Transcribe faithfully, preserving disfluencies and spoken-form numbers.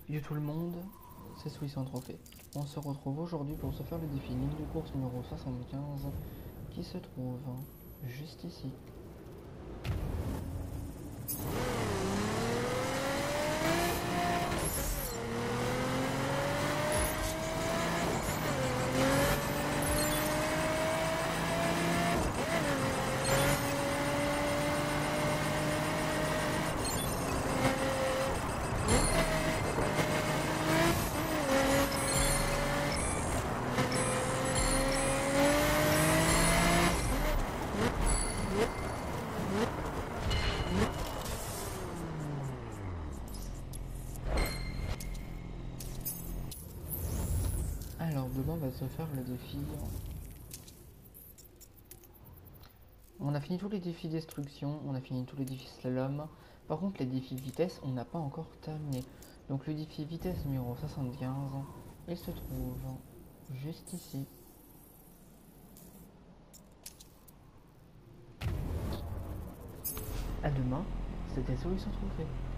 Yo tout le monde, c'est Solution Trophée. On se retrouve aujourd'hui pour se faire le défi ligne de course numéro soixante-quinze qui se trouve juste ici. Alors demain on va se faire le défi. On a fini tous les défis destruction, on a fini tous les défis slalom. Par contre les défis vitesse on n'a pas encore terminé. Donc le défi vitesse numéro soixante-quinze, il se trouve juste ici. À demain, c'était Solution Trophée.